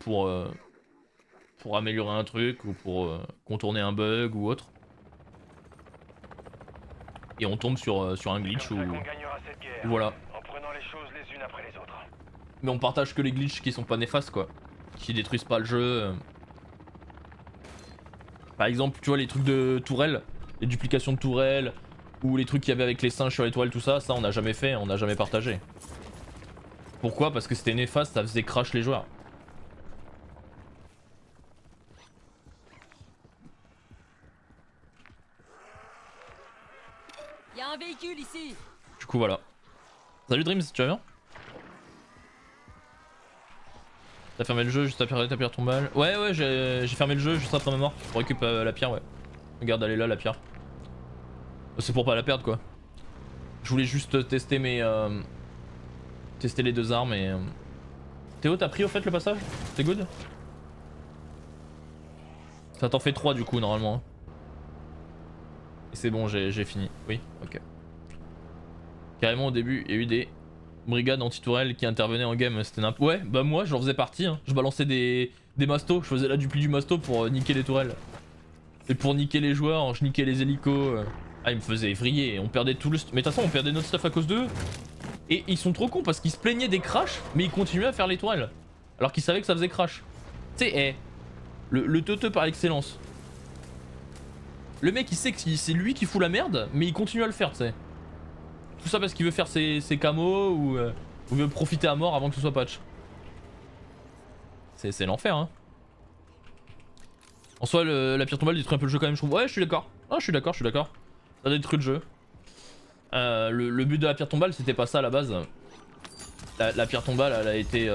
pour améliorer un truc ou pour contourner un bug ou autre. Et on tombe sur un glitch ou voilà. En prenant les choses les unes après les autres. Mais on partage que les glitches qui sont pas néfastes quoi. Qui détruisent pas le jeu. Par exemple, tu vois les trucs de tourelles, les duplications de tourelles, ou les trucs qu'il y avait avec les singes sur les toiles, tout ça, ça on n'a jamais fait, on n'a jamais partagé. Pourquoi? Parce que c'était néfaste, ça faisait crash les joueurs. Y a un véhicule ici. Du coup voilà. Salut Dreams, tu vas bien? T'as fermé le jeu juste après ta pierre tombale? Ouais ouais, j'ai fermé le jeu juste après ma mort pour récupérer la pierre, ouais. Regarde, elle est là la pierre. C'est pour pas la perdre quoi. Je voulais juste tester tester les deux armes et... Théo, t'as pris au fait le passage? C'est good? Ça t'en fait 3 du coup normalement. Et c'est bon, j'ai fini. Oui, ok. Carrément au début, il y a eu des brigades anti-tourelles qui intervenaient en game, c'était n'importe. Ouais, bah moi j'en faisais partie, hein. Je balançais des mastos, je faisais la dupli du masto pour niquer les tourelles. Et pour niquer les joueurs, je niquais les hélicos. Ah, ils me faisaient vriller, on perdait tout le... Mais de toute façon, on perdait notre stuff à cause d'eux. Et ils sont trop cons parce qu'ils se plaignaient des crashs, mais ils continuaient à faire les tourelles. Alors qu'ils savaient que ça faisait crash. Tu sais, le teuteux par excellence. Le mec il sait que c'est lui qui fout la merde, mais il continue à le faire, tu sais. Tout ça parce qu'il veut faire ses camos ou veut profiter à mort avant que ce soit patch. C'est l'enfer, hein. En soi, la pierre tombale détruit un peu le jeu quand même, je trouve. Ouais, je suis d'accord. Ah, je suis d'accord, Ça détruit le jeu. Le but de la pierre tombale, c'était pas ça à la base. La pierre tombale, elle a été...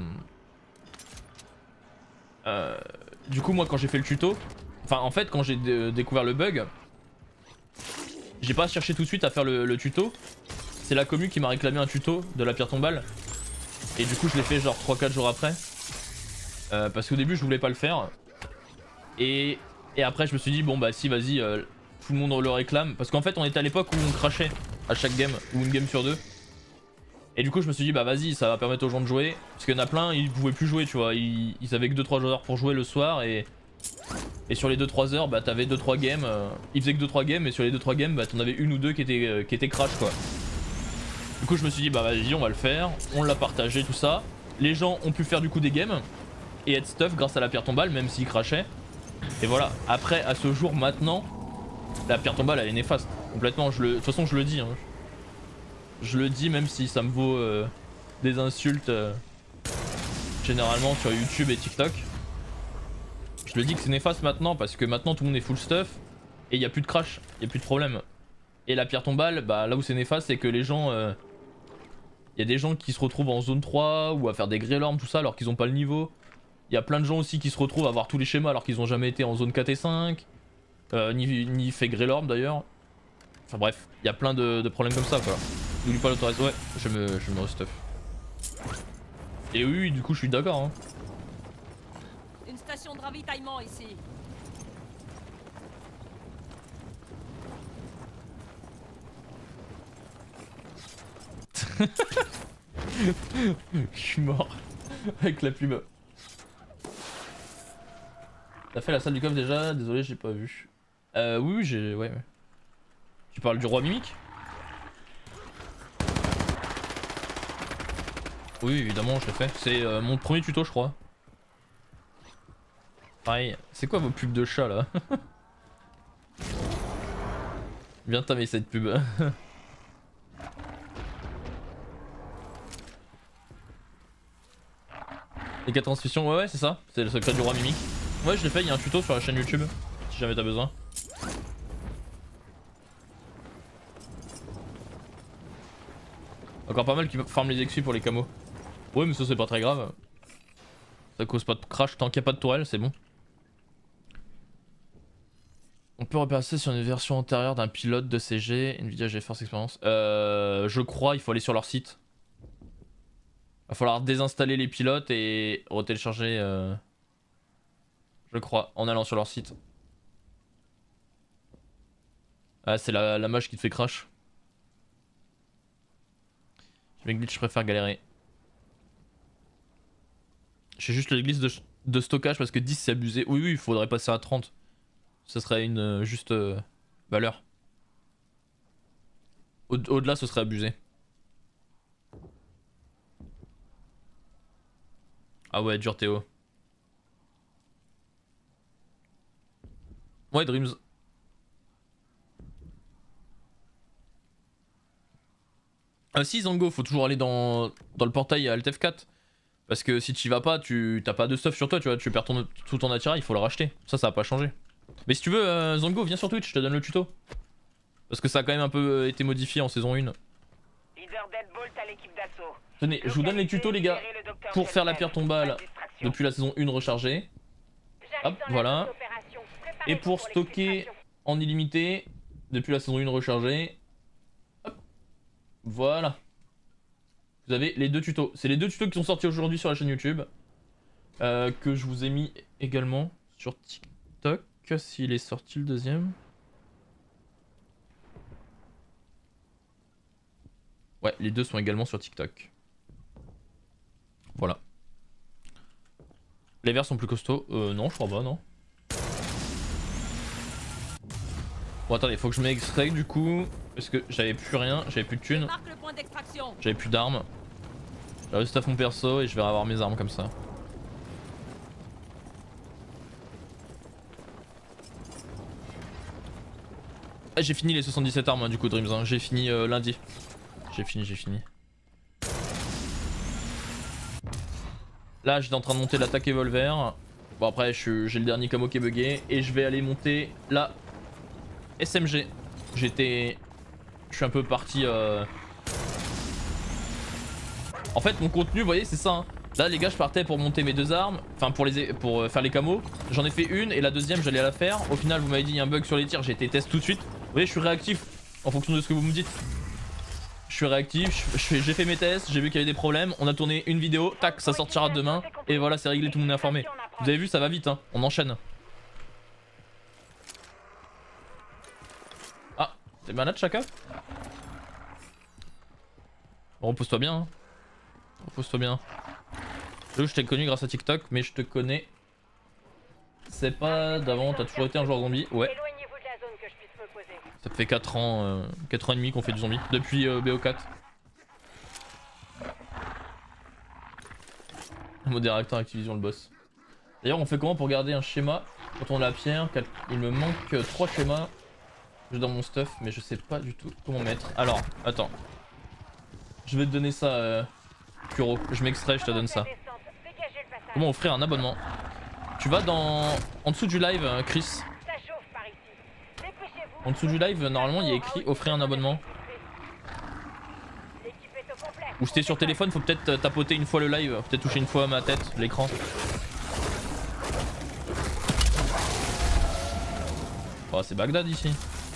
du coup, moi, quand j'ai fait le tuto... Enfin, en fait, quand j'ai découvert le bug... J'ai pas cherché tout de suite à faire le tuto. C'est la commu qui m'a réclamé un tuto de la pierre tombale. Et du coup, je l'ai fait genre 3-4 jours après. Parce qu'au début, je voulais pas le faire. Et après, je me suis dit, bon bah si, vas-y, tout le monde le réclame. Parce qu'en fait, on était à l'époque où on crachait à chaque game, ou une game sur deux. Et du coup, je me suis dit, bah vas-y, ça va permettre aux gens de jouer. Parce qu'il y en a plein, ils pouvaient plus jouer, tu vois. Ils avaient que 2-3 joueurs pour jouer le soir. Et sur les 2-3 heures, bah t'avais 2-3 games. Ils faisaient que 2-3 games, et sur les 2-3 games, bah t'en avais une ou deux qui étaient crash, quoi. Du coup, je me suis dit, bah vas-y, on va le faire. On l'a partagé, tout ça. Les gens ont pu faire du coup des games. Et être stuff grâce à la pierre tombale, même s'ils crashaient. Et voilà, après, à ce jour, maintenant, la pierre tombale, elle est néfaste. Complètement, de toute façon, je le dis. Hein. Je le dis, même si ça me vaut des insultes généralement sur YouTube et TikTok. Je le dis que c'est néfaste maintenant, parce que maintenant, tout le monde est full stuff. Et il n'y a plus de crash, il n'y a plus de problème. Et la pierre tombale, bah là où c'est néfaste, c'est que les gens... Il y a des gens qui se retrouvent en zone 3 ou à faire des grélormes, tout ça, alors qu'ils ont pas le niveau. Il y a plein de gens aussi qui se retrouvent à avoir tous les schémas alors qu'ils ont jamais été en zone 4 et 5. Ni fait grélorme d'ailleurs. Enfin bref, il y a plein de problèmes comme ça quoi. N'oublie pas l'autorisation. Ouais, je me restuff. Et oui, du coup je suis d'accord. Hein. Une station de ravitaillement ici. Je suis mort avec la pub. T'as fait la salle du coffre déjà? Désolé, j'ai pas vu. Oui, j'ai... Ouais. Tu parles du roi mimique? Oui, évidemment, je l'ai fait. C'est mon premier tuto, je crois. Pareil. C'est quoi vos pubs de chat là? Viens tamer cette pub. Les 4 transmissions, ouais, c'est ça. C'est le secret du roi mimique. Ouais, je l'ai fait, il y a un tuto sur la chaîne YouTube. Si jamais t'as besoin. Encore pas mal qui farment les exus pour les camos. Ouais, mais ça c'est pas très grave. Ça cause pas de crash tant qu'il n'y a pas de tourelle, c'est bon. On peut repasser sur une version antérieure d'un pilote de CG, Nvidia GeForce Experience. Je crois, il faut aller sur leur site. Va falloir désinstaller les pilotes et retélécharger. Je crois, en allant sur leur site. Ah, c'est la mage qui te fait crash. Je glitch, je préfère galérer. J'ai juste les listes de stockage parce que 10 c'est abusé. Oui, oui, il faudrait passer à 30. Ça serait une juste valeur. Au-delà, ce serait abusé. Ah ouais, dur Théo. Ouais, Dreams. Ah si, Zango, faut toujours aller dans le portail à Alt F4. Parce que si tu y vas pas, t'as pas de stuff sur toi, tu vois, tu perds tout ton attirail, il faut le racheter. Ça va pas changer. Mais si tu veux, Zango, viens sur Twitch, je te donne le tuto. Parce que ça a quand même un peu été modifié en saison 1. Leader Deadbolt à l'équipe d'assaut. Tenez, je vous donne les tutos les gars, pour faire la pierre tombale depuis la saison 1 rechargée. Hop, voilà. Et pour stocker en illimité depuis la saison 1 rechargée. Hop, voilà. Vous avez les deux tutos. C'est les deux tutos qui sont sortis aujourd'hui sur la chaîne YouTube. Que je vous ai mis également sur TikTok. S'il est sorti le deuxième. Ouais, les deux sont également sur TikTok. Voilà. Les verts sont plus costauds. Non, je crois pas, non. Bon, attendez, faut que je m'extrais du coup. Parce que j'avais plus rien, j'avais plus de thunes. J'avais plus d'armes. J'ai réussi à mon perso et je vais avoir mes armes comme ça. Ah, j'ai fini les 77 armes hein, du coup Dreams, hein. J'ai fini lundi. J'ai fini. Là j'étais en train de monter l'attaque Evolver. Bon après j'ai le dernier camo qui est bugué. Et je vais aller monter la SMG. Je suis un peu parti En fait mon contenu vous voyez c'est ça hein. Là les gars je partais pour monter mes deux armes. Enfin pour faire les camos. J'en ai fait une et la deuxième j'allais la faire. Au final vous m'avez dit il y a un bug sur les tirs. J'ai été test tout de suite. Vous voyez je suis réactif en fonction de ce que vous me dites. Je suis réactif, j'ai fait mes tests, j'ai vu qu'il y avait des problèmes, on a tourné une vidéo, tac, ça sortira demain, et voilà, c'est réglé, tout le monde est informé. Vous avez vu, ça va vite, hein, on enchaîne. Ah, t'es malade, Chaka? Bon, repose-toi bien, hein. Repose-toi bien. Je t'ai connu grâce à TikTok, mais je te connais. C'est pas d'avant, t'as toujours été un joueur zombie, ouais. Ça fait 4 ans, 4 ans et demi qu'on fait du zombie, depuis BO4. Modérateur Activision le boss. D'ailleurs on fait comment pour garder un schéma quand on a la pierre? Il me manque 3 schémas dans mon stuff mais je sais pas du tout comment mettre. Alors, attends. Je vais te donner ça Kuro, je m'extrais, je te donne ça. Comment offrir un abonnement? Tu vas en dessous du live Chris. En dessous du live, normalement, il y a écrit offrir un abonnement. Ou si t'es sur téléphone, faut peut-être tapoter une fois le live, peut-être toucher une fois ma tête, l'écran. Oh, c'est Bagdad ici.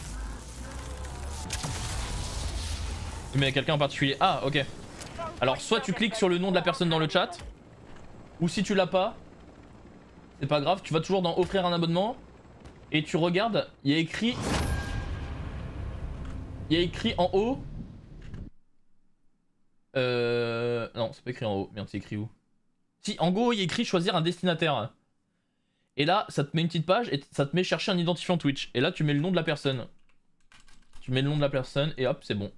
Mais il y a quelqu'un en particulier. Ah, ok. Alors, soit tu cliques sur le nom de la personne dans le chat, ou si tu l'as pas, c'est pas grave, tu vas toujours dans offrir un abonnement et tu regardes, il y a écrit. Il y a écrit en haut. Non, c'est pas écrit en haut. Merde, c'est écrit où? Si, en gros, il y a écrit choisir un destinataire. Et là, ça te met une petite page et ça te met chercher un identifiant Twitch. Et là, tu mets le nom de la personne. Tu mets le nom de la personne et hop, c'est bon.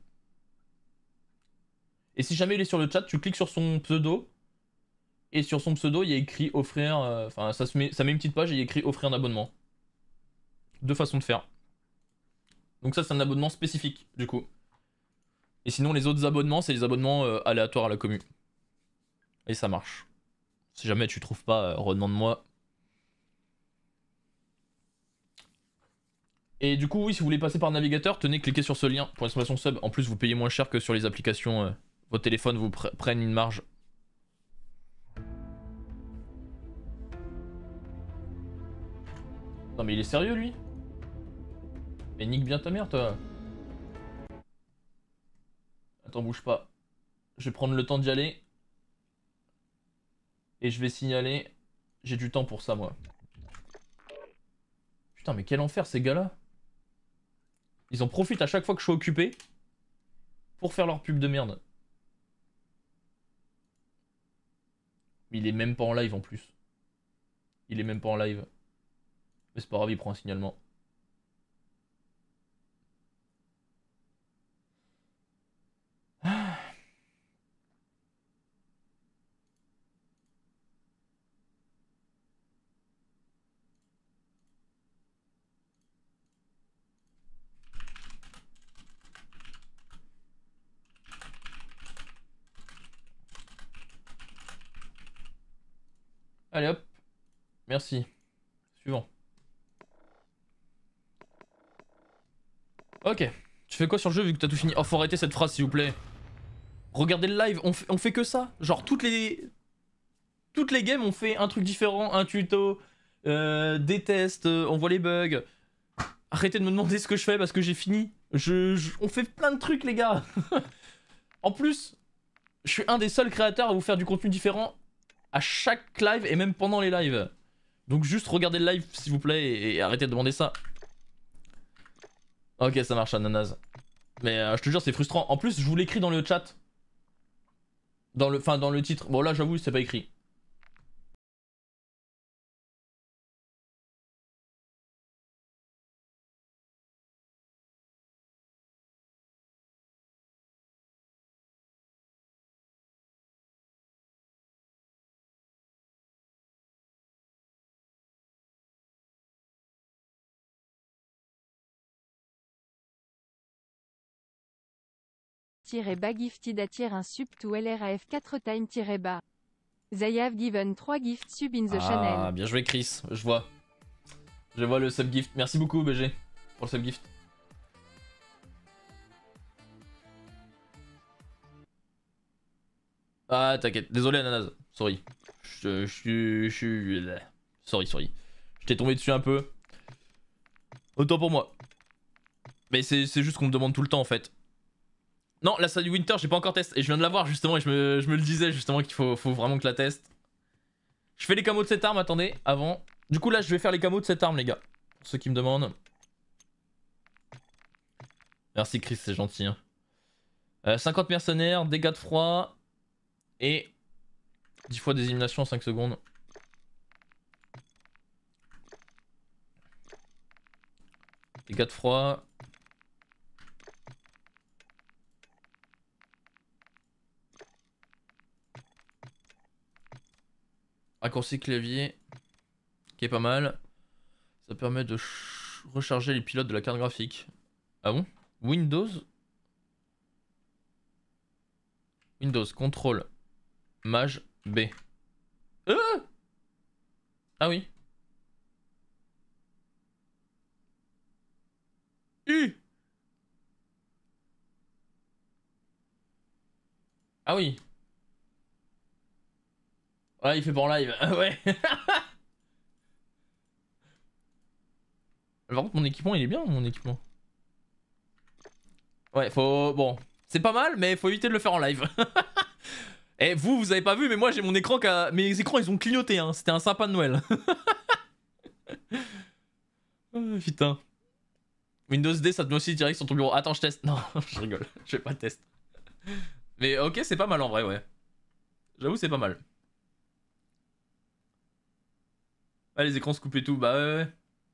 Et si jamais il est sur le chat, tu cliques sur son pseudo. Et sur son pseudo, il y a écrit offrir. Enfin, ça met une petite page et il y a écrit offrir un abonnement. Deux façons de faire. Donc ça c'est un abonnement spécifique du coup. Et sinon les autres abonnements c'est les abonnements aléatoires à la commu. Et ça marche. Si jamais tu trouves pas, redemande-moi. Et du coup oui si vous voulez passer par navigateur, tenez cliquez sur ce lien pour l'exclamation sub. En plus vous payez moins cher que sur les applications. Vos téléphones vous prennent une marge. Non mais il est sérieux lui? Mais nique bien ta mère toi. Attends bouge pas. Je vais prendre le temps d'y aller. Et je vais signaler. J'ai du temps pour ça moi. Putain mais quel enfer ces gars là. Ils en profitent à chaque fois que je suis occupé. Pour faire leur pub de merde. Il est même pas en live en plus. Il est même pas en live. Mais c'est pas grave, il prend un signalement. Allez hop. Merci. Suivant. Ok. Tu fais quoi sur le jeu vu que t'as tout fini? Oh, faut arrêter cette phrase s'il vous plaît. Regardez le live, on fait que ça. Genre toutes les games on fait un truc différent, un tuto, des tests, on voit les bugs. Arrêtez de me demander ce que je fais parce que j'ai fini. On fait plein de trucs les gars. En plus, je suis un des seuls créateurs à vous faire du contenu différent à chaque live et même pendant les lives. Donc juste regardez le live s'il vous plaît et arrêtez de demander ça. Ok, ça marche ananas. Mais je te jure c'est frustrant. En plus je vous l'écris dans le chat. Dans le titre. Bon là j'avoue c'est pas écrit. Bas gifted attire un sub to LRAF 4 time bas. They have given 3 gift sub in the channel. Ah bien joué Chris, je vois. Je vois le subgift. Merci beaucoup BG pour le subgift. Ah t'inquiète, désolé ananas, sorry. Sorry. Je t'ai tombé dessus un peu. Autant pour moi. Mais c'est juste qu'on me demande tout le temps en fait. Non, la salle du Winter, j'ai pas encore testé. Et je viens de la voir justement et je me le disais justement qu'il faut vraiment que la teste. Je fais les camos de cette arme, attendez, avant. Du coup là je vais faire les camos de cette arme les gars. Pour ceux qui me demandent. Merci Chris, c'est gentil. Hein. 50 mercenaires, dégâts de froid. Et 10 fois des éliminations en 5 secondes. Dégâts de froid. Raccourci clavier. Qui est pas mal. Ça permet de recharger les pilotes de la carte graphique. Ah bon? Windows? Windows, contrôle. Maj B. Ah oui. Ah oui. Ouais, il fait pas en live. Ouais. Par contre, mon équipement, il est bien, mon équipement. Ouais, faut... Bon, c'est pas mal, mais faut éviter de le faire en live. Et vous avez pas vu, mais moi, j'ai mon écran qui a... Mes écrans, ils ont clignoté, hein. C'était un sapin de Noël. Oh, putain. Windows D, ça te met aussi direct sur ton bureau. Attends, je teste. Non, je rigole. Je fais pas de test. Mais ok, c'est pas mal en vrai, ouais. J'avoue, c'est pas mal. Ah, les écrans se coupent et tout. Bah ouais.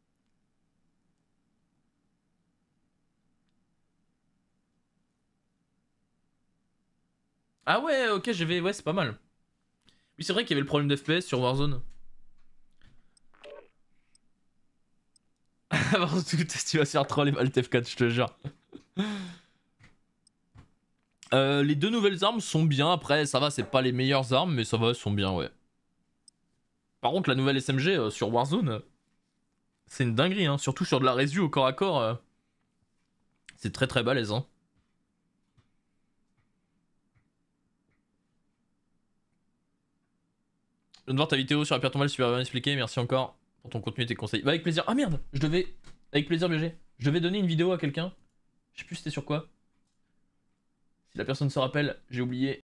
Ah ouais, ok, je vais... Ouais, c'est pas mal. Oui, c'est vrai qu'il y avait le problème d'FPS sur Warzone. Avant tout, tu vas se faire troller Alt F4, je te jure. Les deux nouvelles armes sont bien, après ça va, c'est pas les meilleures armes, mais ça va, elles sont bien, ouais. Par contre, la nouvelle SMG sur Warzone, c'est une dinguerie, hein. Surtout sur de la résu au corps à corps. C'est très très balèze, hein. Je viens de voir ta vidéo sur la pierre tombale, super bien expliqué, merci encore pour ton contenu et tes conseils. Bah avec plaisir. Ah merde, je devais... Avec plaisir BG. Je devais donner une vidéo à quelqu'un. Je sais plus c'était sur quoi. Si la personne se rappelle, j'ai oublié.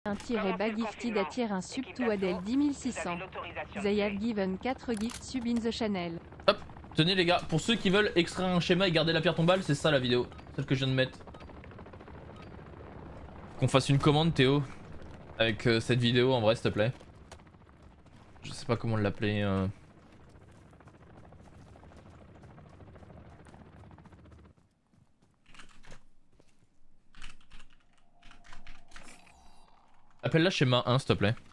1-bas gifted attire un sub to Adèle 10600. They have given 4 gifts sub in the channel. Hop, tenez les gars, pour ceux qui veulent extraire un schéma et garder la pierre tombale, c'est ça la vidéo, celle que je viens de mettre. Qu'on fasse une commande Théo, avec cette vidéo en vrai s'il te plaît. Je sais pas comment l'appeler. Appelle-la schéma 1 s'il te plaît.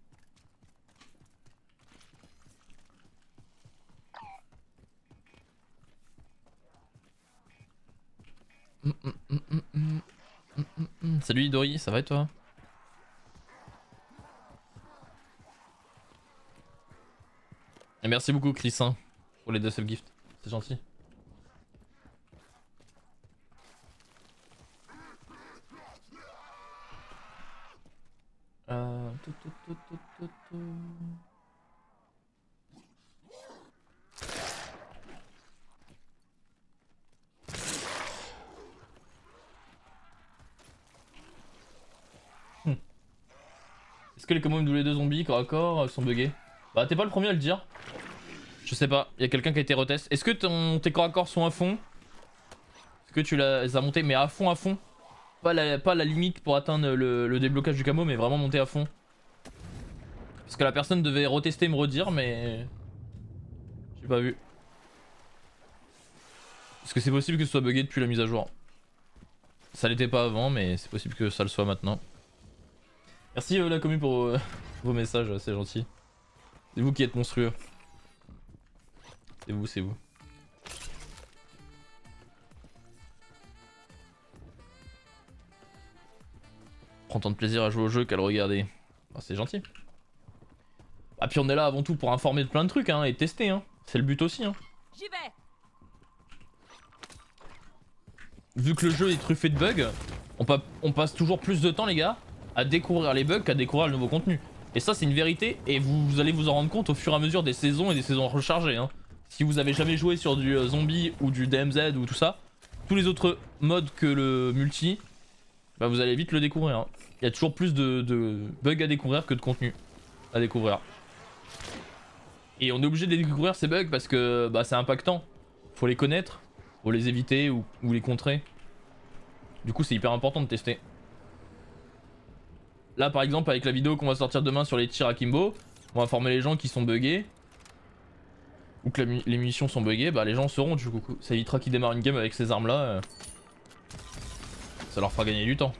Salut Idori, ça va et toi? Et merci beaucoup Chris hein, pour les 2 subgifts, c'est gentil. Est-ce que les combos double 2 zombies corps à corps sont buggés? Bah t'es pas le premier à le dire. Je sais pas, y a quelqu'un qui a été retest. Est-ce que tes corps à corps sont à fond? Est-ce que tu les as montés mais à fond? Pas la limite pour atteindre le déblocage du camo mais vraiment monter à fond. Parce que la personne devait retester et me redire mais... J'ai pas vu. Est-ce que c'est possible que ce soit bugué depuis la mise à jour? Ça l'était pas avant mais c'est possible que ça le soit maintenant. Merci la commu pour vos messages, c'est gentil. C'est vous qui êtes monstrueux. C'est vous. Prends tant de plaisir à jouer au jeu qu'à le regarder. Oh, c'est gentil. Ah puis on est là avant tout pour informer de plein de trucs hein, et tester hein. C'est le but aussi hein. J'y vais. Vu que le jeu est truffé de bugs, on passe toujours plus de temps les gars à découvrir les bugs qu'à découvrir le nouveau contenu. Et ça c'est une vérité et vous allez vous en rendre compte au fur et à mesure des saisons et des saisons rechargées hein. Si vous avez jamais joué sur du zombie ou du DMZ ou tout ça, tous les autres modes que le multi, bah vous allez vite le découvrir hein. Il y a toujours plus de bugs à découvrir que de contenu à découvrir. Et on est obligé de découvrir ces bugs parce que bah, c'est impactant. Faut les connaître, faut les éviter ou les contrer. Du coup c'est hyper important de tester. Là par exemple avec la vidéo qu'on va sortir demain sur les tirs à Kimbo, on va informer les gens qui sont buggés. Ou que les munitions sont buggées, bah les gens sauront du coup. Ça évitera qu'ils démarrent une game avec ces armes là. Ça leur fera gagner du temps.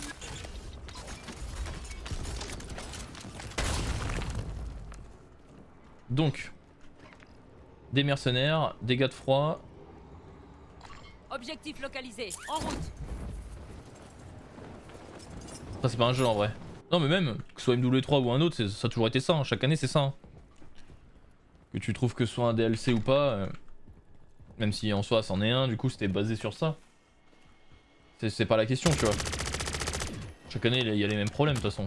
Donc, des mercenaires, dégâts de froid. Objectif localisé, en route. Ça c'est pas un jeu en vrai. Non mais même, que ce soit MW3 ou un autre, ça a toujours été ça, hein. Chaque année c'est ça. Hein. Que tu trouves que ce soit un DLC ou pas, même si en soi c'en est un, du coup c'était basé sur ça. C'est pas la question tu vois. Chaque année il y a les mêmes problèmes de toute façon.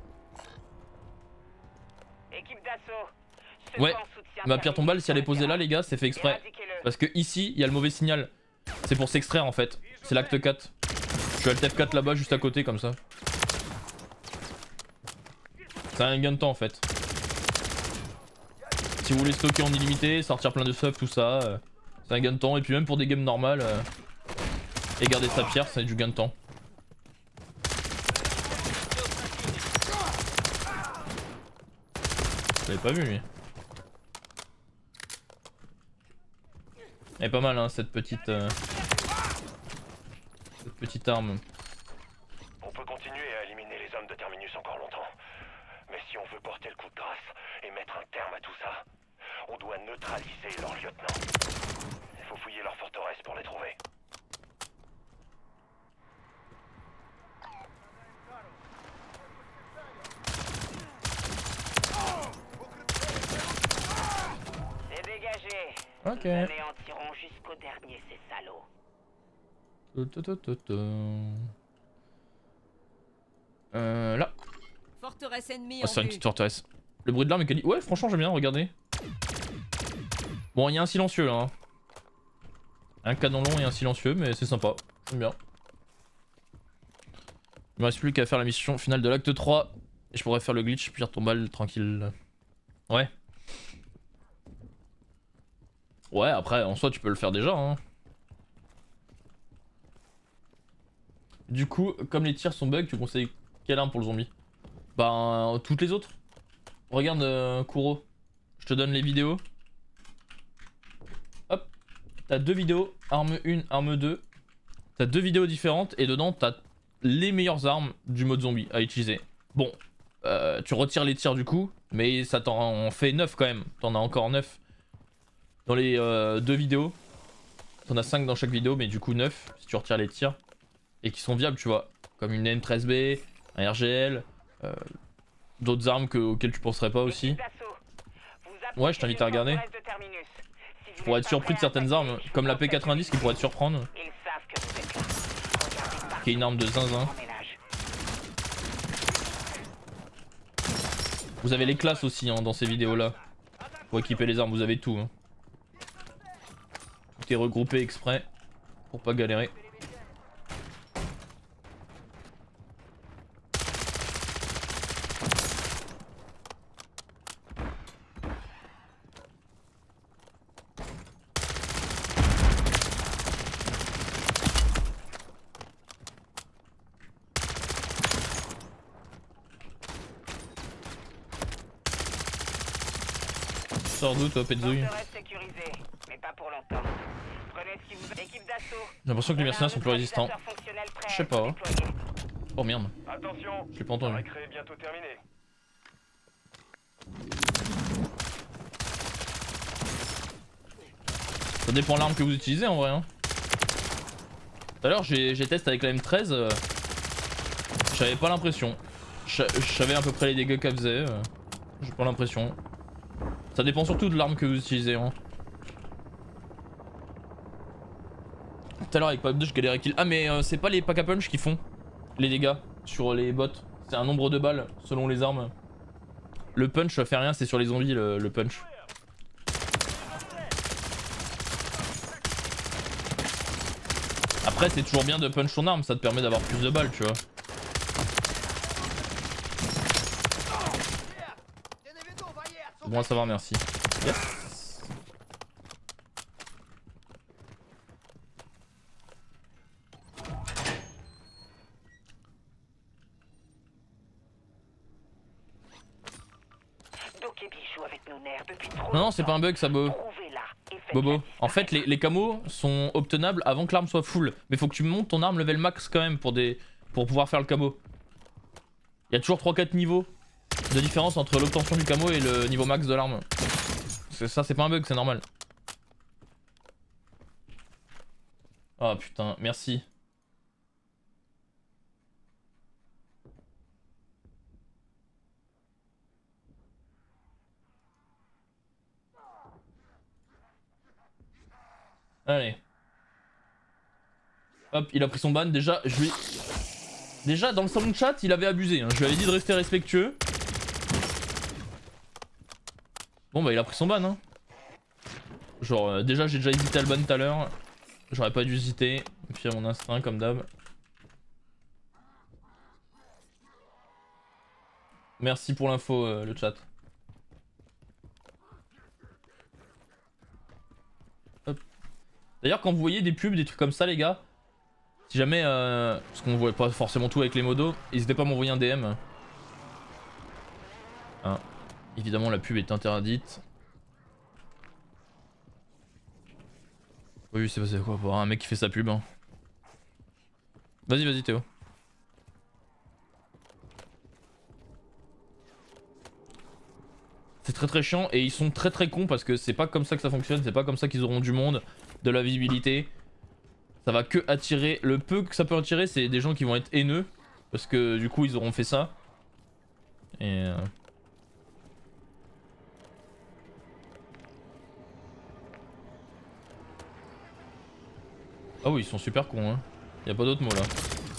Équipe d'assaut. Ouais, ma pierre tombale si elle est posée là les gars c'est fait exprès. Parce que ici il y a le mauvais signal. C'est pour s'extraire en fait. C'est l'acte 4. Je suis alt F4 là-bas juste à côté comme ça. C'est un gain de temps en fait. Si vous voulez stocker en illimité, sortir plein de subs, tout ça, c'est un gain de temps. Et puis même pour des games normales, et garder sa pierre, c'est du gain de temps. Je l'avais pas vu lui. Elle est pas mal hein, cette petite arme. On peut continuer à éliminer les hommes de Terminus encore longtemps. Mais si on veut porter le coup de grâce et mettre un terme à tout ça, on doit neutraliser leur lieutenant. Il faut fouiller leur forteresse pour les trouver. C'est dégagé. Ok. Nous anéantirons jusqu'au dernier ces salauds. Là. Forteresse ennemie Oh, en c'est une vue. petite forteresse. Le bruit de l'arme est quali. Ouais, franchement, j'aime bien, regardez. Bon, il y a un silencieux là. Hein. Un canon long et un silencieux, mais c'est sympa. J'aime bien. Il me reste plus qu'à faire la mission finale de l'acte 3. Et je pourrais faire le glitch, puis retomber balle tranquille. Ouais. Ouais, après, en soi, tu peux le faire déjà. Hein. Du coup, comme les tirs sont bugs, tu conseilles quelle arme pour le zombie? Bah, toutes les autres. Regarde, Kuro. Je te donne les vidéos. Hop. T'as 2 vidéos, arme 1, arme 2. T'as 2 vidéos différentes et dedans, t'as les meilleures armes du mode zombie à utiliser. Bon, tu retires les tirs du coup, mais ça t'en fait 9 quand même. T'en as encore 9 dans les 2 vidéos. T'en as 5 dans chaque vidéo, mais du coup 9 si tu retires les tirs. Et qui sont viables, tu vois. Comme une M13B, un RGL, d'autres armes auxquelles tu penserais pas aussi. Ouais, je t'invite à regarder. Tu pourrais être surpris de certaines armes, comme la P90 qui pourrait te surprendre. Qui est une arme de zinzin. Vous avez les classes aussi hein, dans ces vidéos là. Pour équiper les armes, vous avez tout. Hein. Tout est regroupé exprès pour pas galérer. Sors d'où toi, Petzouille? J'ai l'impression que les mercenaires sont plus résistants. Je sais pas. Oh merde. Attention, Je l'ai pas entendu. la récré est bientôt terminée. Ça dépend de l'arme que vous utilisez en vrai. Hein. Tout à l'heure j'ai testé avec la M13. J'avais pas l'impression. Je savais à peu près les dégâts qu'elle faisait. J'ai pas l'impression. Ça dépend surtout de l'arme que vous utilisez. Hein. Tout à l'heure avec Pipe 2 je galérais kill. Ah mais c'est pas les pack a punch qui font les dégâts sur les bots. C'est un nombre de balles selon les armes. Le punch fait rien, c'est sur les zombies le punch. Après c'est toujours bien de punch ton arme, ça te permet d'avoir plus de balles tu vois. Bon à savoir, merci. Yes. Non, c'est pas un bug ça, Bobo. En fait, les camos sont obtenables avant que l'arme soit full. Mais faut que tu montes ton arme level max quand même pour pouvoir faire le camo. Il y a toujours 3-4 niveaux de différence entre l'obtention du camo et le niveau max de l'arme. Ça c'est pas un bug, c'est normal. Oh putain, merci. Allez. Hop, il a pris son ban. Déjà, je lui... Déjà, dans le salon de chat, il avait abusé. Hein. Je lui avais dit de rester respectueux. Bon bah il a pris son ban hein. Genre déjà j'ai déjà hésité à le ban tout à l'heure. J'aurais pas dû hésiter. Et puis à mon instinct comme d'hab. Merci pour l'info le chat. D'ailleurs quand vous voyez des pubs, des trucs comme ça les gars. Si jamais, parce qu'on voit pas forcément tout avec les modos, n'hésitez pas à m'envoyer un DM. Hein. Évidemment la pub est interdite. Oui c'est passé quoi pour un mec qui fait sa pub hein. Vas-y vas-y Théo. C'est très chiant et ils sont très cons parce que c'est pas comme ça que ça fonctionne, c'est pas comme ça qu'ils auront du monde, de la visibilité. Ça va que attirer, le peu que ça peut attirer c'est des gens qui vont être haineux. Parce que du coup ils auront fait ça. Et... Ah oui ils sont super cons hein. Y'a pas d'autre mot là.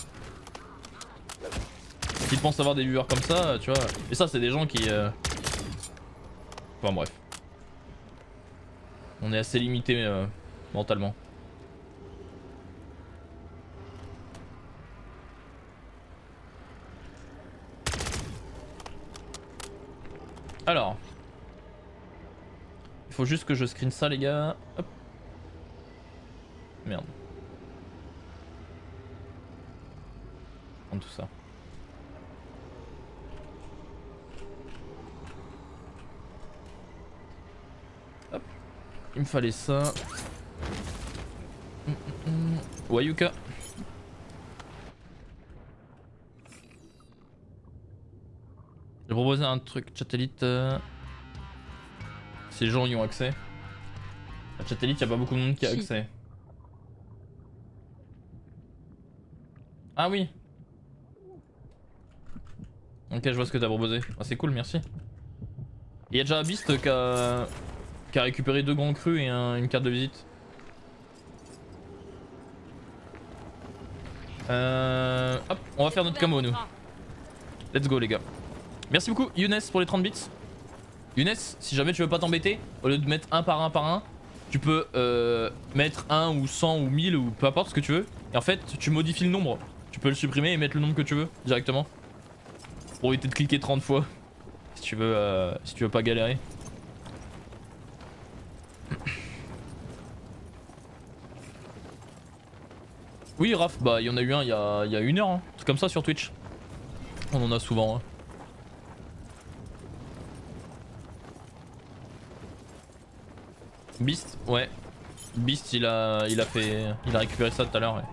S'ils pensent avoir des viewers comme ça, tu vois. Et ça c'est des gens qui... Enfin bref. On est assez limité mentalement. Alors. Il faut juste que je screen ça les gars. Hop. Merde. Prendre tout ça. Hop. Il me fallait ça. Wayuka. J'ai proposé un truc Chatellite. Si les gens y ont accès. À Chatellite, y a pas beaucoup de monde qui a accès. Ah oui. Ok, je vois ce que t'as proposé. Ah, c'est cool, merci. Il y a déjà un Beast qui a récupéré 2 grands crus et une carte de visite. Hop, on va faire notre camo nous. Let's go les gars. Merci beaucoup Younes pour les 30 bits. Younes, si jamais tu veux pas t'embêter, au lieu de mettre un par un, tu peux mettre 1 ou 100 ou 1000 ou peu importe ce que tu veux. Et en fait, tu modifies le nombre. Tu peux le supprimer et mettre le nombre que tu veux directement. Pour éviter de cliquer 30 fois. Si tu veux pas galérer. Oui Raph, bah il y en a eu un il y a 1 heure, hein. C'est comme ça sur Twitch. On en a souvent. Hein. Beast, ouais. Beast il a récupéré ça tout à l'heure. Ouais.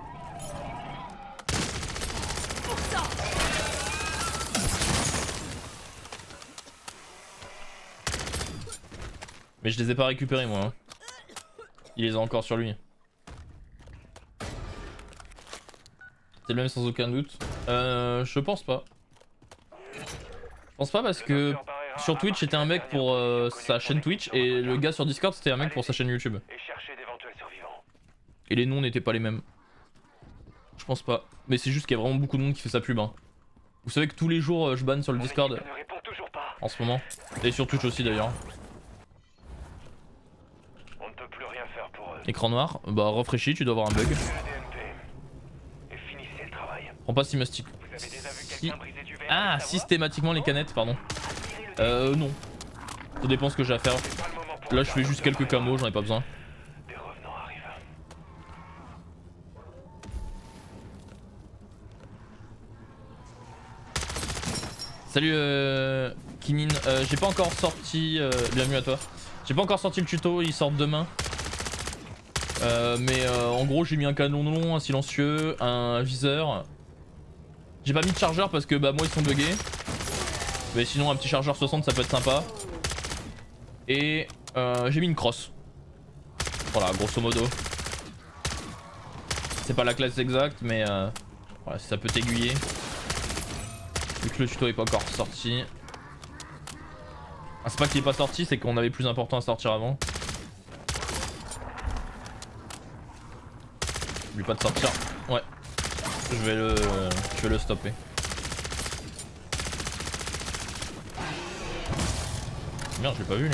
Mais je les ai pas récupérés moi. Hein. Il les a encore sur lui. C'est le même sans aucun doute. Je pense pas. Je pense pas parce que sur Twitch c'était un mec pour sa chaîne Twitch et le gars sur Discord c'était un mec pour sa chaîne YouTube. Et les noms n'étaient pas les mêmes. Je pense pas. Mais c'est juste qu'il y a vraiment beaucoup de monde qui fait sa pub. Hein. Vous savez que tous les jours je banne sur le Discord en ce moment. Et sur Twitch aussi d'ailleurs. Écran noir, bah rafraîchi, tu dois avoir un bug. Prends pas Ah, systématiquement les canettes, pardon. Non. Ça dépend ce que j'ai à faire. Là je fais juste quelques camos, j'en ai pas besoin. Salut Kinin, j'ai pas encore sorti, bienvenue à toi. J'ai pas encore sorti le tuto, il sort demain. Mais en gros j'ai mis un canon long, un silencieux, un viseur. J'ai pas mis de chargeur parce que bah moi ils sont buggés. Mais sinon un petit chargeur 60 ça peut être sympa. Et j'ai mis une crosse. Voilà grosso modo. C'est pas la classe exacte mais voilà, ça peut t'aiguiller. Vu que le tuto est pas encore sorti. Ah, c'est pas qu'il est pas sorti, c'est qu'on avait plus important à sortir avant. N'oublie pas de sortir. Ouais. Je vais le stopper. Merde, je l'ai pas vu lui.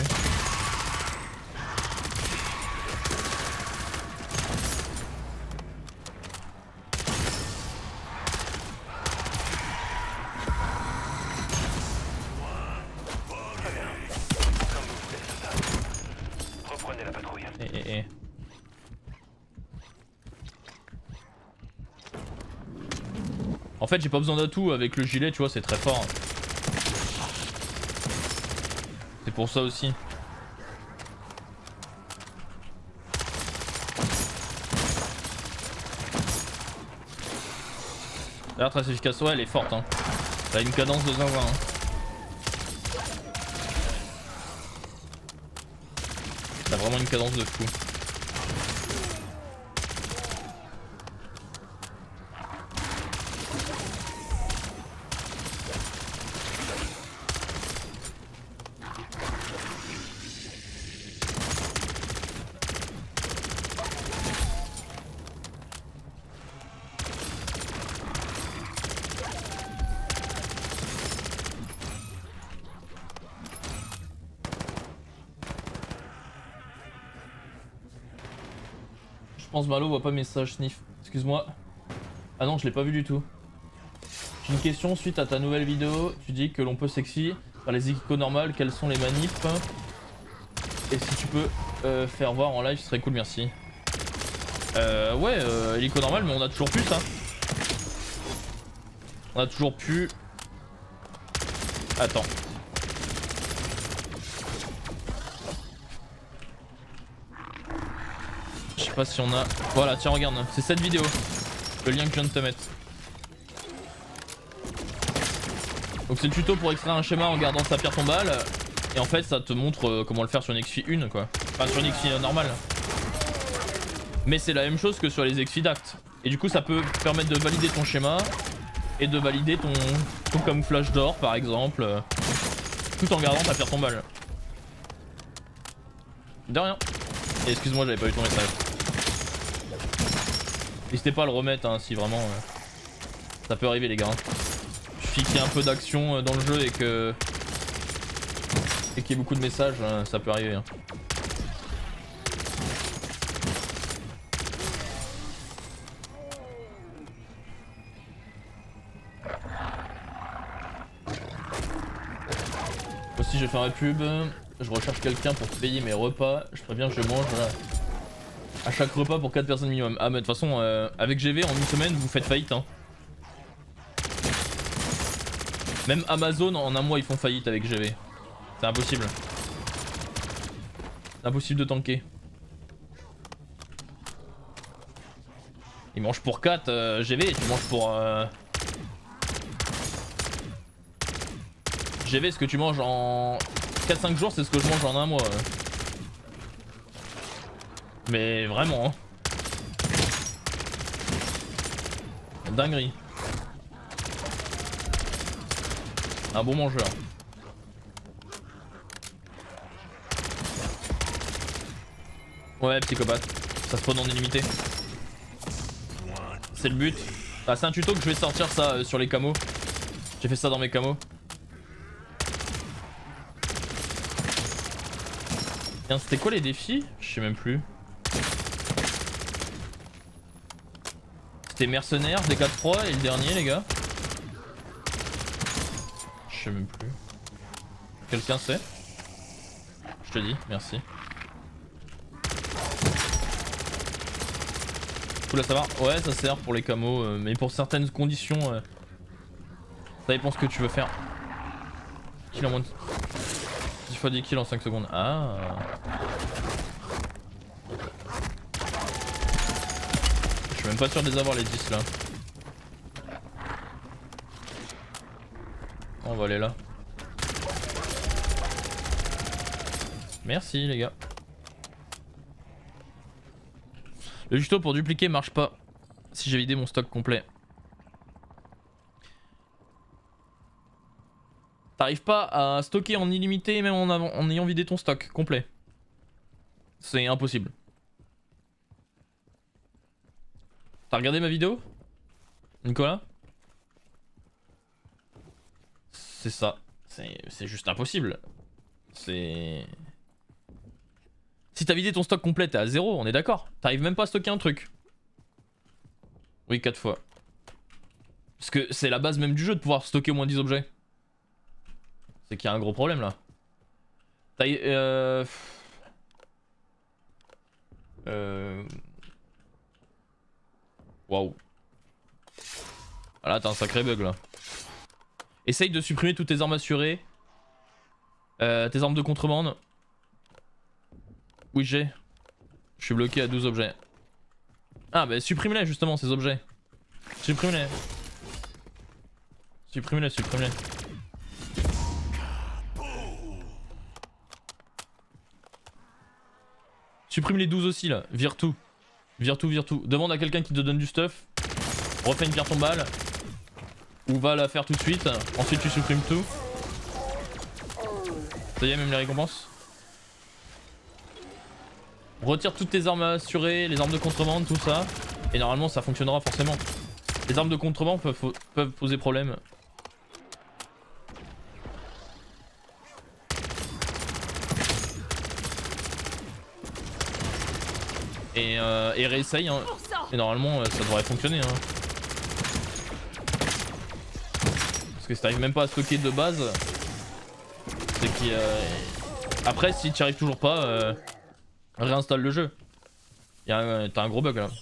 Reprenez la patrouille. En fait j'ai pas besoin d'atout avec le gilet tu vois c'est très fort. C'est pour ça aussi. D'ailleurs très efficace, ouais elle est forte hein. T'as une cadence de zinzin hein. T'as vraiment une cadence de fou. Je pense Malo voit pas message sniff. Excuse-moi. Ah non je l'ai pas vu du tout. J'ai une question suite à ta nouvelle vidéo. Tu dis que l'on peut sexy Par les hélicos normales, quelles sont les manipes? Et si tu peux faire voir en live, ce serait cool, merci. Ouais, hélico normal, mais on a toujours pu ça. On a toujours pu... Attends. Je sais pas si on a... Voilà, tiens, regarde, c'est cette vidéo. Le lien que je viens de te mettre. Donc c'est le tuto pour extraire un schéma en gardant sa pierre tombale. Et en fait ça te montre comment le faire sur une XFI 1 quoi. Enfin sur une XFI normale. Mais c'est la même chose que sur les XFI d'Act. Et du coup ça peut permettre de valider ton schéma. Et de valider ton camouflage d'or par exemple. Tout en gardant ta pierre tombale. De rien. Et excuse-moi j'avais pas eu ton message. N'hésitez pas à le remettre hein, si vraiment ça peut arriver les gars. Il suffit qu'il y ait un peu d'action dans le jeu et qu'il y ait beaucoup de messages, ça peut arriver. Hein. Aussi je fais un pub, je recherche quelqu'un pour payer mes repas, je préviens que je mange à chaque repas pour 4 personnes minimum. Ah mais de toute façon avec GV en une semaine vous faites faillite hein. Même Amazon en un mois ils font faillite avec GV. C'est impossible. C'est impossible de tanker. Ils mangent pour 4 GV et tu manges pour... GV ce que tu manges en 4-5 jours c'est ce que je mange en un mois. Mais vraiment hein. Dinguerie. Un bon mangeur. Ouais, psychopathe. Ça spawn en illimité. C'est le but. Ah, c'est un tuto que je vais sortir ça sur les camos. J'ai fait ça dans mes camos. C'était quoi les défis? Je sais même plus. C'était mercenaire, DK de froid et le dernier les gars. Je sais même plus. Quelqu'un sait? Je te dis, merci. Cool à savoir. Ouais, ça sert pour les camos, mais pour certaines conditions, ça dépend ce que tu veux faire. Kill en moins de... 10 fois 10 kills en 5 secondes. Ah. Je suis même pas sûr de les avoir les 10 là. On va aller là. Merci les gars. Le tuto pour dupliquer marche pas si j'ai vidé mon stock complet. T'arrives pas à stocker en illimité même en ayant vidé ton stock complet. C'est impossible. T'as regardé ma vidéo, Nicolas? C'est ça. C'est juste impossible. C'est... Si t'as vidé ton stock complet, t'es à 0, on est d'accord. T'arrives même pas à stocker un truc. Oui, 4 fois. Parce que c'est la base même du jeu de pouvoir stocker au moins 10 objets. C'est qu'il y a un gros problème là. Waouh. Ah là, t'as un sacré bug là. Essaye de supprimer toutes tes armes assurées. Tes armes de contrebande. Oui, j'ai. Je suis bloqué à 12 objets. Ah, bah supprime-les justement ces objets. Supprime-les. Supprime-les, supprime-les. Supprime les 12 aussi là. Vire tout. Vire tout, vire tout. Demande à quelqu'un qui te donne du stuff. Refais une pierre tombale. Ou va la faire tout de suite. Ensuite tu supprimes tout. Ça y est, même les récompenses. Retire toutes tes armes assurées, les armes de contrebande, tout ça. Et normalement ça fonctionnera forcément. Les armes de contrebande peuvent poser problème. Et réessaye hein. Et normalement ça devrait fonctionner hein. Parce que si t'arrives même pas à stocker de base, C'est qu'il après si tu arrives toujours pas, réinstalle le jeu. T'as un gros bug là.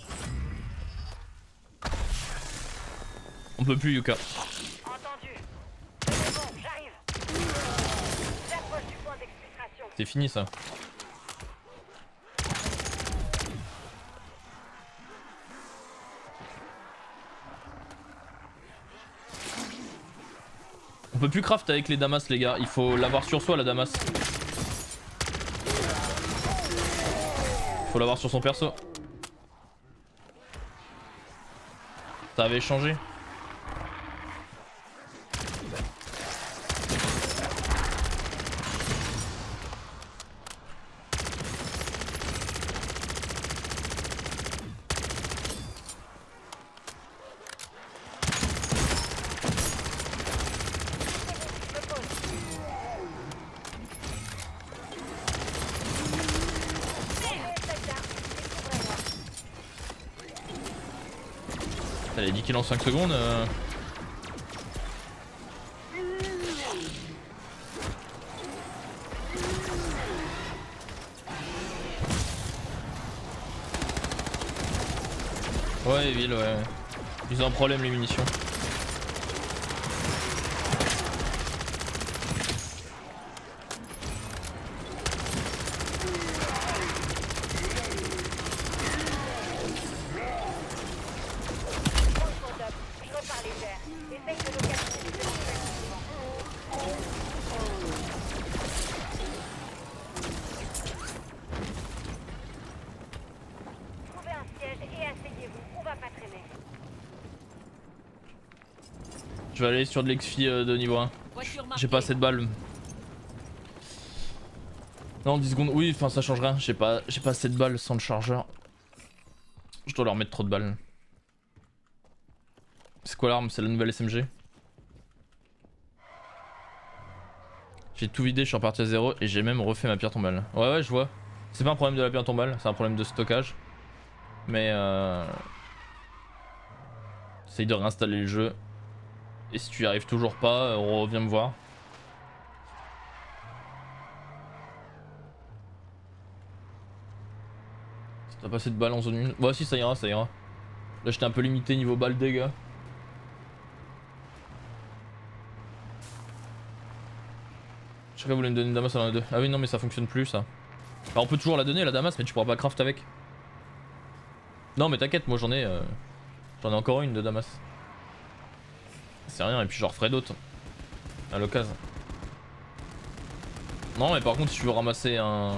On peut plus Yuka. Entendu. C'est bon, j'arrive. J'approche du point d'exfiltration. C'est fini ça. On peut plus craft avec les damas les gars, il faut l'avoir sur soi la damas. Faut l'avoir sur son perso. Ça avait changé. Elle a 10 kills en 5 secondes. Ouais, ville, ouais. Ils ont un problème les munitions. Je vais aller sur de l'exfi de niveau 1. J'ai pas assez de balles. Non, 10 secondes. Oui, enfin ça change rien. J'ai pas assez de balles sans le chargeur. Je dois leur mettre trop de balles. C'est quoi l'arme? C'est la nouvelle SMG. J'ai tout vidé, je suis reparti à 0 et j'ai même refait ma pierre tombale. Ouais, je vois. C'est pas un problème de la pierre tombale, c'est un problème de stockage. Mais essaye de réinstaller le jeu. Et si tu y arrives toujours pas, reviens me voir. Si t'as pas assez de balles en zone 1. Ouais, si, ça ira, ça ira. Là, j'étais un peu limité niveau balles dégâts. Chacun voulait me donner une damas à l'un des deux. Ah oui, non, mais ça fonctionne plus ça. Enfin, on peut toujours la donner la damas, mais tu pourras pas craft avec. Non, mais t'inquiète, moi j'en ai encore une de damas. C'est rien, et puis j'en referai d'autres à l'occasion. Non, mais par contre, si tu veux ramasser un.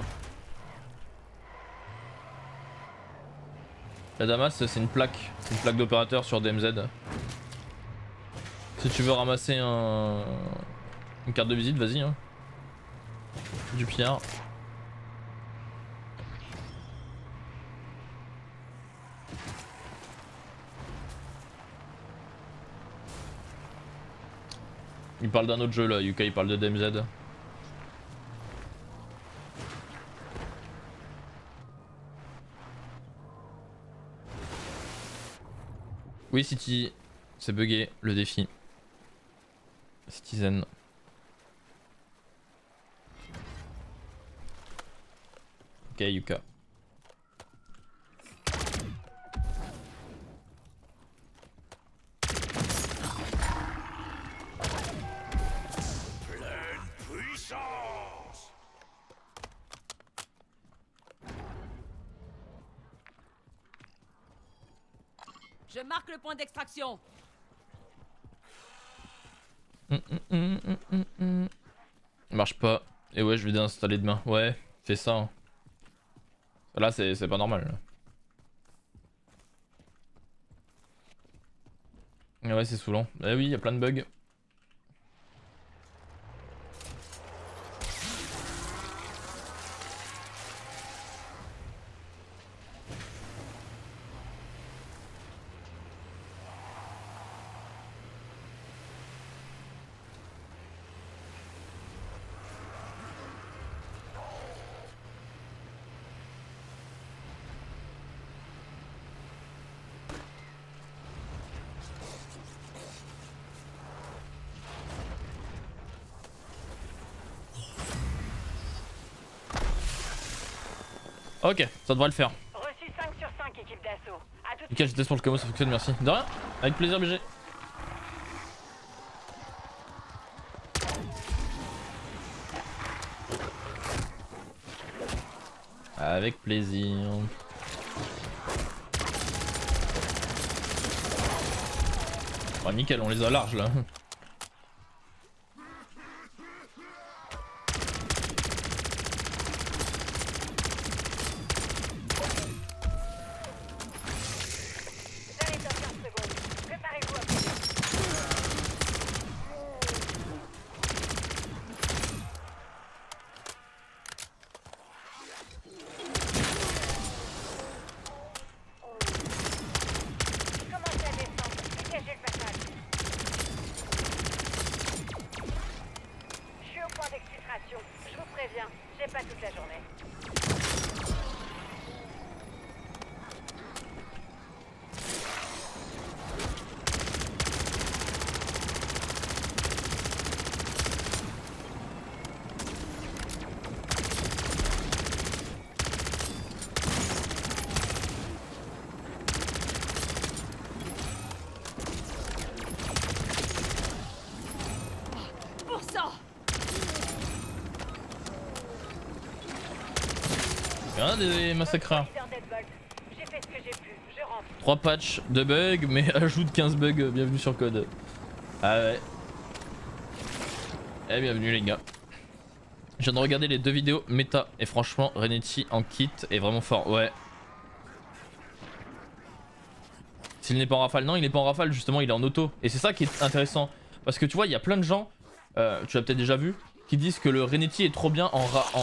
La damas, c'est une plaque d'opérateur sur DMZ. Si tu veux ramasser une carte de visite, vas-y. Hein. Du pierre. Il parle d'un autre jeu là, Yuka il parle de DMZ. Oui City, c'est bugué le défi. Citizen. Ok Yuka. Je marque le point d'extraction. Marche pas. Et ouais, je vais déinstaller demain. Ouais, fais ça. Hein. Là, c'est pas normal. Là. Ouais, c'est saoulant. Eh oui, il y a plein de bugs. Ok, ça devrait le faire. Reçu 5 sur 5, équipe d'assaut. À tout de Nickel, je teste pour le camo, ça fonctionne, merci. De rien, avec plaisir BG. Avec plaisir. Oh, nickel, on les a larges là. J'arrive dans 15 secondes. Préparez-vous à bouger. Commencez à descendre. Dégagez le passage. Je suis au point d'exfiltration. Je vous préviens, j'ai pas toute la journée. Pour ça. Rien des massacreurs. Leader Deadbolt, j'ai fait ce que j'ai pu. Je rentre. 3 patchs de bugs, mais ajoute 15 bugs, bienvenue sur code. Ah ouais. Eh bienvenue les gars. Je viens de regarder les 2 vidéos méta et franchement Renetti en kit est vraiment fort, ouais. S'il n'est pas en rafale, non il n'est pas en rafale justement, il est en auto. Et c'est ça qui est intéressant. Parce que tu vois il y a plein de gens, tu l'as peut-être déjà vu, qui disent que le Renetti est trop bien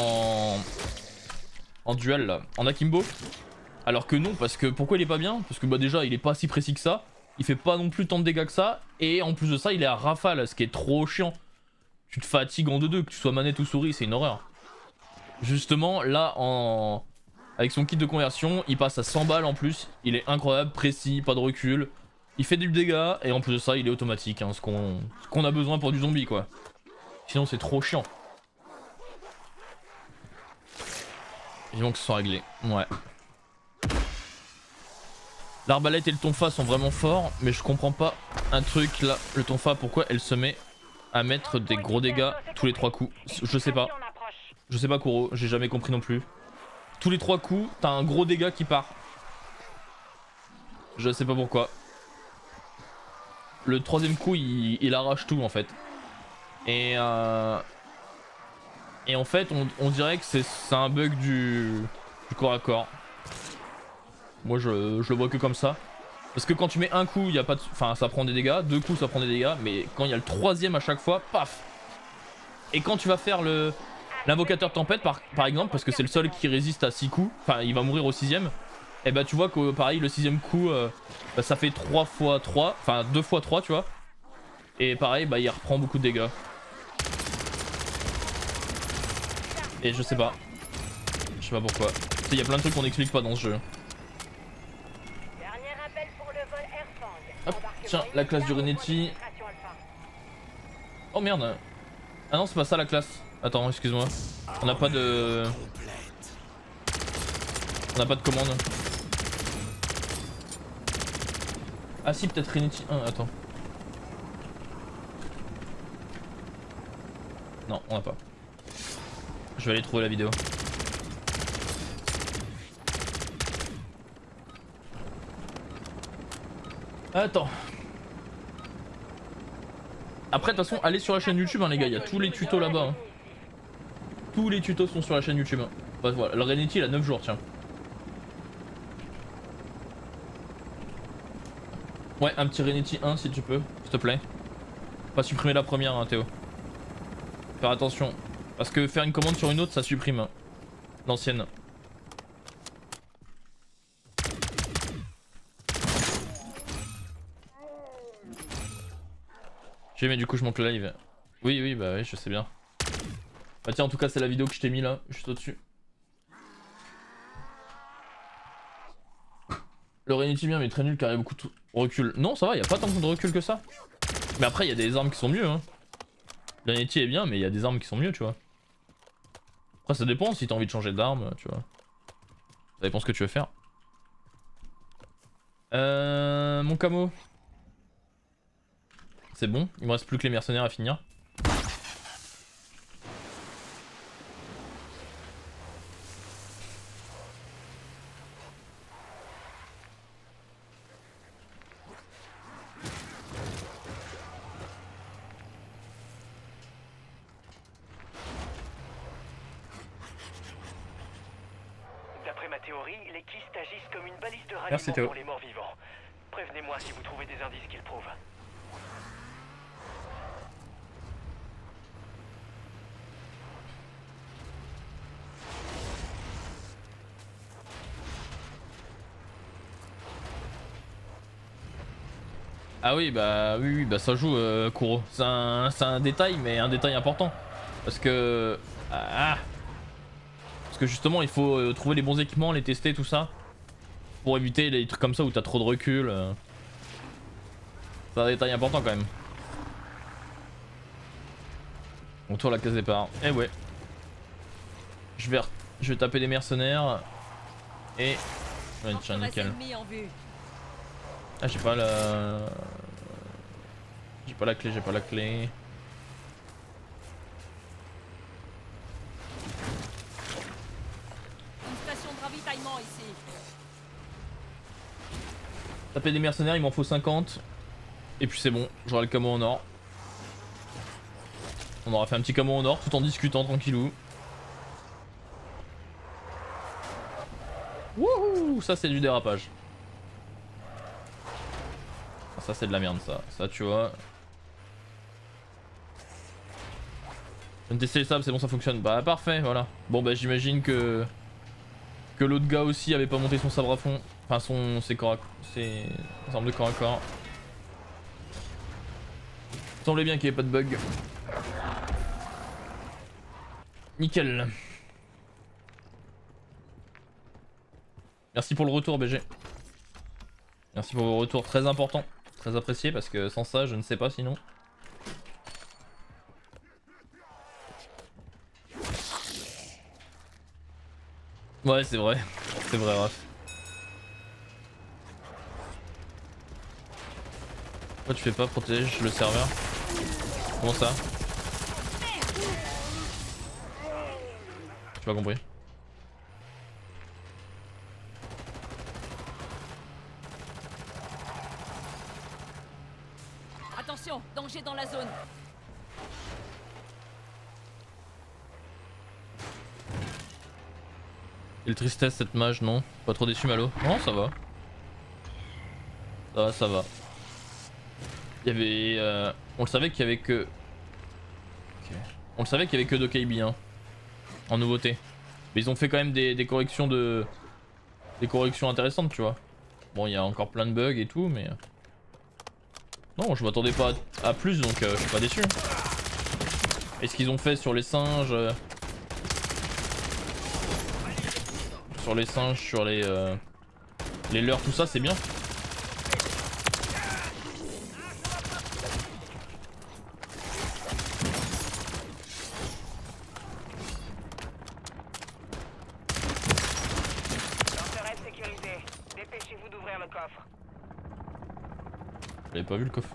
en duel là, en akimbo. Alors que non, parce que pourquoi il est pas bien? Parce que bah déjà il est pas si précis que ça, il fait pas non plus tant de dégâts que ça, et en plus de ça il est à rafale, ce qui est trop chiant. Tu te fatigues en 2-2, que tu sois manette ou souris, c'est une horreur. Justement là avec son kit de conversion, il passe à 100 balles en plus, il est incroyable, précis, pas de recul. Il fait du dégât et en plus de ça il est automatique, hein, ce qu'on a besoin pour du zombie quoi. Sinon c'est trop chiant. Vivons que ce soit réglé, ouais. L'arbalète et le tonfa sont vraiment forts, mais je comprends pas un truc là. Le tonfa, pourquoi elle se met à mettre des gros dégâts tous les 3 coups? Je sais pas. Je sais pas Kuro, j'ai jamais compris non plus. Tous les 3 coups, t'as un gros dégât qui part. Je sais pas pourquoi. Le 3ème coup, il arrache tout en fait. Et en fait, on dirait que c'est un bug du corps à corps. Moi je le vois que comme ça. Parce que quand tu mets un coup, y a pas de... enfin, ça prend des dégâts, 2 coups ça prend des dégâts, mais quand il y a le 3ème à chaque fois, paf. Et quand tu vas faire l'invocateur tempête par exemple, parce que c'est le seul qui résiste à 6 coups, enfin il va mourir au 6ème, et bah tu vois que pareil le 6ème coup, bah, ça fait 3 x 3, enfin 2 x 3 tu vois. Et pareil bah il reprend beaucoup de dégâts. Et je sais pas pourquoi. Il y a plein de trucs qu'on n'explique pas dans ce jeu. Hop, tiens, la classe du Renetti. Oh merde. Ah non, c'est pas ça la classe. Attends, excuse-moi. On n'a pas de... On n'a pas de commande. Ah si, peut-être Renetti 1, attends. Non, on n'a pas. Je vais aller trouver la vidéo. Attends. Après de toute façon allez sur la chaîne YouTube hein, les gars, il y a tous les tutos là-bas hein. Tous les tutos sont sur la chaîne YouTube hein. Bah, voilà, le Renetti il a 9 jours tiens. Ouais un petit Renetti 1 si tu peux, s'il te plaît. Pas supprimer la première hein Théo. Faire attention. Parce que faire une commande sur une autre ça supprime hein. L'ancienne. Mais du coup je monte le live. Oui bah oui je sais bien. Bah tiens en tout cas c'est la vidéo que je t'ai mis là, juste au dessus. Le Renetti bien mais très nul car il y a beaucoup de recul. Non ça va, il y a pas tant de recul que ça. Mais après il y a des armes qui sont mieux hein. Le Renetti est bien mais il y a des armes qui sont mieux tu vois. Après ça dépend si t'as envie de changer d'arme tu vois. Ça dépend ce que tu veux faire. Mon camo. C'est bon, il me reste plus que les mercenaires à finir. D'après ma théorie, les kystes agissent comme une balise de Merci, ralliement Théo. pour les morts vivants. Prévenez-moi si vous trouvez des indices qui le prouvent. Ah oui, bah oui, bah ça joue, Kuro. C'est un détail, mais un détail important. Parce que... Parce que justement, il faut trouver les bons équipements, les tester, tout ça. Pour éviter les trucs comme ça où t'as trop de recul. C'est un détail important quand même. On tourne la case départ. Eh ouais. Je vais taper des mercenaires. Et... Ouais, tiens, nickel. Ennemis en vue. Ah, j'ai pas la... J'ai pas la clé, j'ai pas la clé. Une station de ravitaillement ici. Taper des mercenaires, il m'en faut 50. Et puis c'est bon, j'aurai le camo en or. On aura fait un petit camo en or tout en discutant tranquillou. Wouhou, ça c'est du dérapage. Ça c'est de la merde ça, tu vois. Je viens de tester les sables, c'est bon ça fonctionne. Bah parfait, voilà. Bon bah j'imagine que l'autre gars aussi avait pas monté son sabre à fond. Enfin ses armes de corps à corps. Il semblait bien qu'il n'y ait pas de bug. Nickel. Merci pour le retour BG. Merci pour vos retours, très important. Très apprécié parce que sans ça je ne sais pas sinon. Ouais c'est vrai Raph. Pourquoi tu fais pas protège le serveur? Comment ça? J'ai pas compris. Attention, danger dans la zone. Quelle tristesse cette mage, non? Pas trop déçu Malo? Non ça va. Ça va. Il y avait... On le savait qu'il y avait que... Okay. On le savait qu'il y avait que Dokaibi hein, en nouveauté. Mais ils ont fait quand même des corrections de... Des corrections intéressantes tu vois. Bon il y a encore plein de bugs et tout mais... Non je m'attendais pas à plus donc je suis pas déçu. Et ce qu'ils ont fait sur les singes... Sur les singes, sur les leurres, tout ça c'est bien. L'entrée sécurisée. Dépêchez-vous d'ouvrir le coffre. J'avais pas vu le coffre.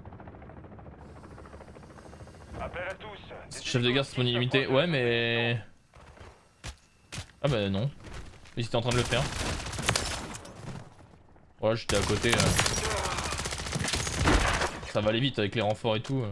Appel à tous. Chef de guerre c'est mon illimité. Ouais mais... Ah bah non. Ils étaient en train de le faire. Voilà j'étais à côté. Ça va aller vite avec les renforts et tout.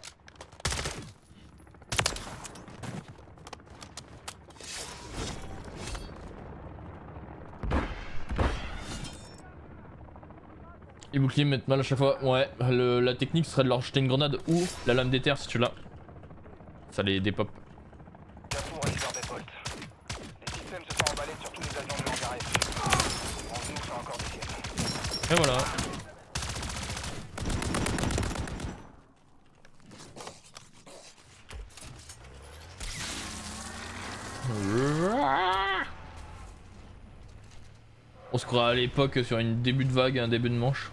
Les boucliers me mettent mal à chaque fois. Ouais, la technique serait de leur jeter une grenade ou la lame d'éther si tu l'as. Ça les dépop. Carrefour Richard Default. Les systèmes se sont emballés sur tous les avions de hangar F. En nous sont encore des sièges. Et voilà. On se croit à l'époque sur une début de vague, un début de manche.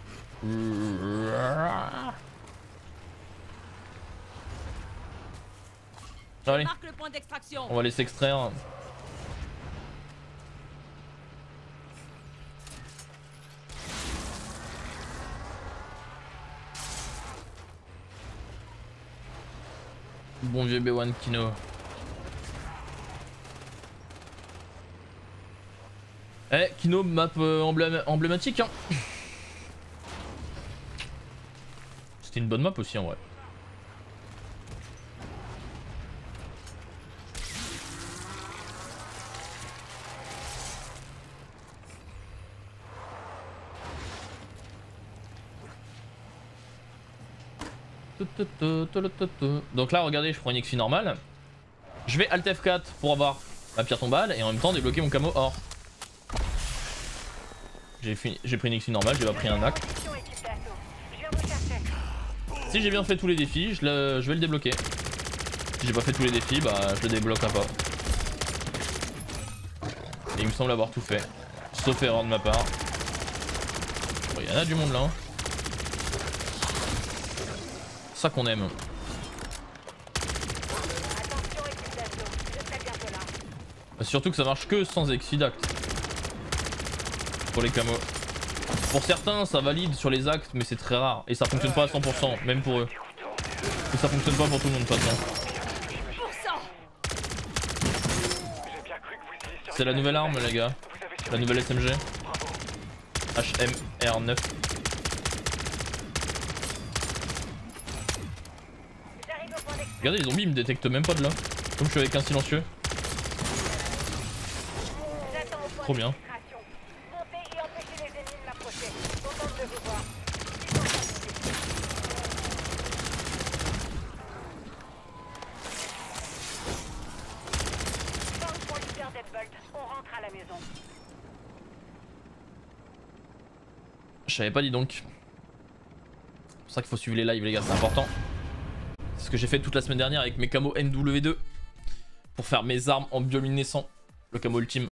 Allez, Marque le point d'extraction. on va les s'extraire. Bon vieux B1 Kino. Eh, Kino, map emblématique, hein. C'était une bonne map aussi en vrai. Donc là, regardez, je prends une XP normale. Je vais Alt F4 pour avoir ma pierre tombale et en même temps débloquer mon camo or. J'ai pris une XP normale, j'ai pas pris un acte. Si j'ai bien fait tous les défis, je vais le débloquer. Si j'ai pas fait tous les défis, bah je le débloquerai pas. Et il me semble avoir tout fait. Sauf erreur de ma part. Il y en a du monde là. Hein. Ça qu'on aime. Surtout que ça marche que sans exit acte. Pour les camos. Pour certains ça valide sur les actes mais c'est très rare. Et ça fonctionne pas à 100% même pour eux. Et ça fonctionne pas pour tout le monde de toute façon. C'est la nouvelle arme les gars. La nouvelle SMG. HMR9. Regardez les zombies ils me détectent même pas de là. Comme je suis avec un silencieux. Trop bien. Je savais pas, dis donc. C'est pour ça qu'il faut suivre les lives les gars, c'est important. C'est ce que j'ai fait toute la semaine dernière avec mes camos NW2 pour faire mes armes en bioluminescent, le camo ultime.